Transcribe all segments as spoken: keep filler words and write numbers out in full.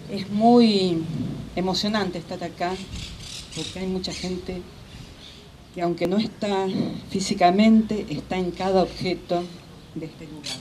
Es muy emocionante estar acá porque hay mucha gente que, aunque no está físicamente, está en cada objeto de este lugar.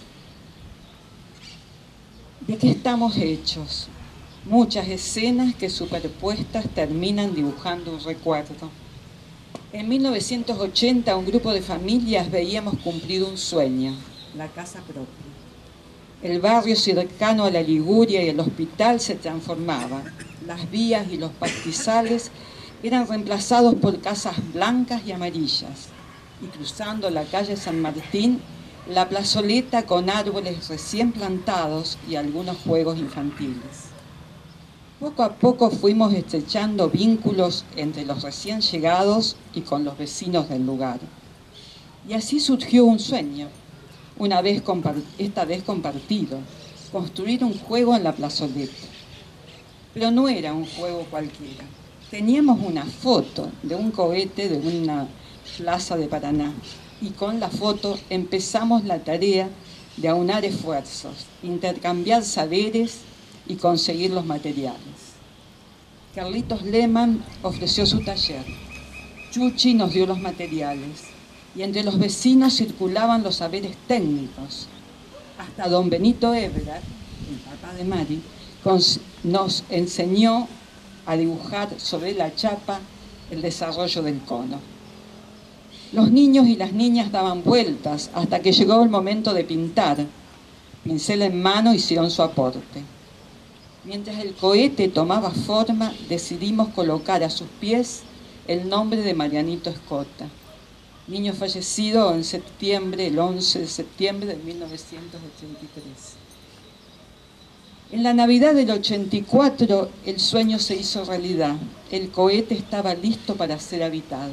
¿De qué estamos hechos? Muchas escenas que superpuestas terminan dibujando un recuerdo. En mil novecientos ochenta, un grupo de familias veíamos cumplido un sueño, la casa propia. El barrio cercano a la Liguria y el hospital se transformaba. Las vías y los pastizales eran reemplazados por casas blancas y amarillas. Y cruzando la calle San Martín, la plazoleta con árboles recién plantados y algunos juegos infantiles. Poco a poco fuimos estrechando vínculos entre los recién llegados y con los vecinos del lugar. Y así surgió un sueño, una vez esta vez compartido, construir un juego en la plazoleta. Pero no era un juego cualquiera. Teníamos una foto de un cohete de una plaza de Paraná y con la foto empezamos la tarea de aunar esfuerzos, intercambiar saberes y conseguir los materiales. Carlitos Lehmann ofreció su taller. Chuchi nos dio los materiales. Y entre los vecinos circulaban los saberes técnicos. Hasta don Benito Ebrard, el papá de Mari, nos enseñó a dibujar sobre la chapa el desarrollo del cono. Los niños y las niñas daban vueltas hasta que llegó el momento de pintar. Pincel en mano hicieron su aporte. Mientras el cohete tomaba forma, decidimos colocar a sus pies el nombre de Marianito Escota, niño fallecido en septiembre, el once de septiembre de mil novecientos ochenta y tres. En la Navidad del ochenta y cuatro, el sueño se hizo realidad. El cohete estaba listo para ser habitado.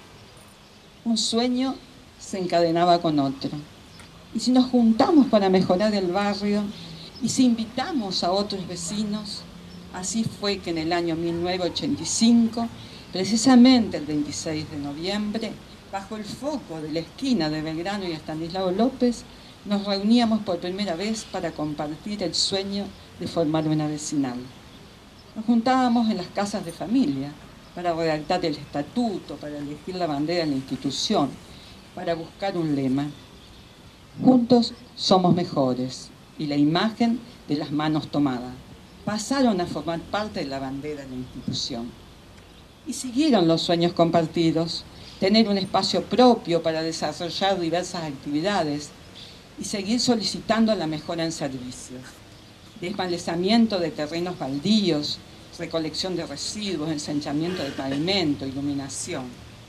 Un sueño se encadenaba con otro. Y si nos juntamos para mejorar el barrio, y si invitamos a otros vecinos, así fue que en el año mil novecientos ochenta y cinco, precisamente el veintiséis de noviembre, bajo el foco de la esquina de Belgrano y Estanislao López, nos reuníamos por primera vez para compartir el sueño de formar una vecinal. Nos juntábamos en las casas de familia para redactar el estatuto, para elegir la bandera de la institución, para buscar un lema. Juntos somos mejores, y la imagen de las manos tomadas pasaron a formar parte de la bandera de la institución. Y siguieron los sueños compartidos, tener un espacio propio para desarrollar diversas actividades y seguir solicitando la mejora en servicios. Desmalezamiento de terrenos baldíos, recolección de residuos, ensanchamiento de pavimento, iluminación.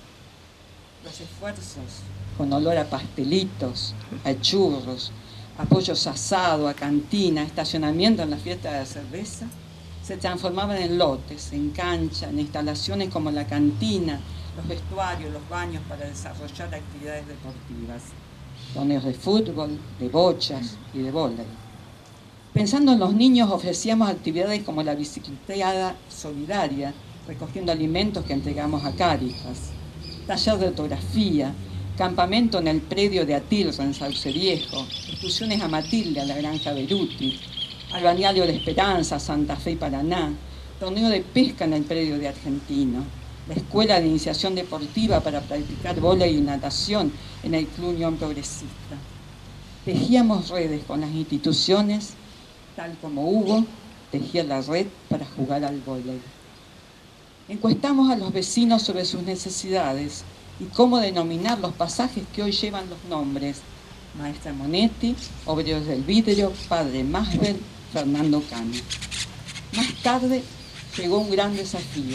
Los esfuerzos con olor a pastelitos, a churros, a pollos asados, a cantina, estacionamiento en la fiesta de la cerveza, se transformaban en lotes, en cancha, en instalaciones como la cantina, los vestuarios, los baños para desarrollar actividades deportivas, torneos de fútbol, de bochas y de vóley. Pensando en los niños, ofrecíamos actividades como la bicicleteada solidaria, recogiendo alimentos que entregamos a Cáritas, taller de ortografía, campamento en el predio de Atilra, en Sauce Viejo, excursiones a Matilde, a la granja Beruti, al balneario de Esperanza, Santa Fe y Paraná, torneo de pesca en el predio de Argentino, la escuela de iniciación deportiva para practicar vóley y natación en el Club Unión Progresista. Tejíamos redes con las instituciones, tal como Hugo tejía la red para jugar al vóley. Encuestamos a los vecinos sobre sus necesidades y cómo denominar los pasajes que hoy llevan los nombres: Maestra Monetti, Obreros del Vidrio, Padre Masbel, Fernando Cano. Más tarde llegó un gran desafío: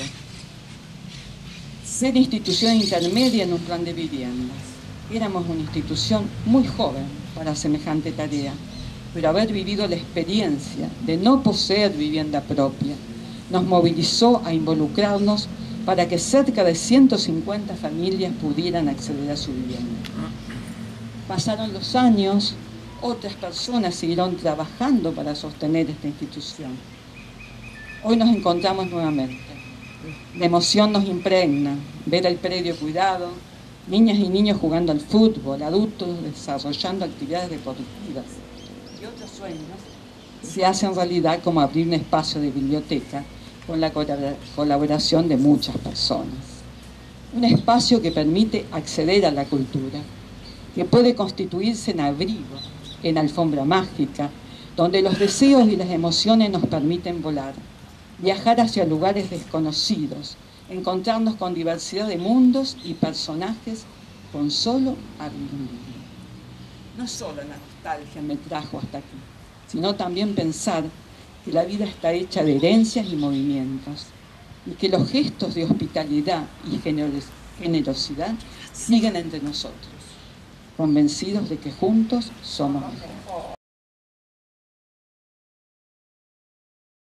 ser institución intermedia en un plan de viviendas. Éramos una institución muy joven para semejante tarea, pero haber vivido la experiencia de no poseer vivienda propia nos movilizó a involucrarnos para que cerca de ciento cincuenta familias pudieran acceder a su vivienda. Pasaron los años, otras personas siguieron trabajando para sostener esta institución. Hoy nos encontramos nuevamente. La emoción nos impregna, ver el predio cuidado, niñas y niños jugando al fútbol, adultos desarrollando actividades deportivas y otros sueños se hace en realidad como abrir un espacio de biblioteca con la colaboración de muchas personas. Un espacio que permite acceder a la cultura, que puede constituirse en abrigo, en alfombra mágica, donde los deseos y las emociones nos permiten volar, viajar hacia lugares desconocidos, encontrarnos con diversidad de mundos y personajes con solo abrir un libro. No solo la nostalgia me trajo hasta aquí, sino también pensar que la vida está hecha de herencias y movimientos, y que los gestos de hospitalidad y generosidad siguen entre nosotros, convencidos de que juntos somos mejores.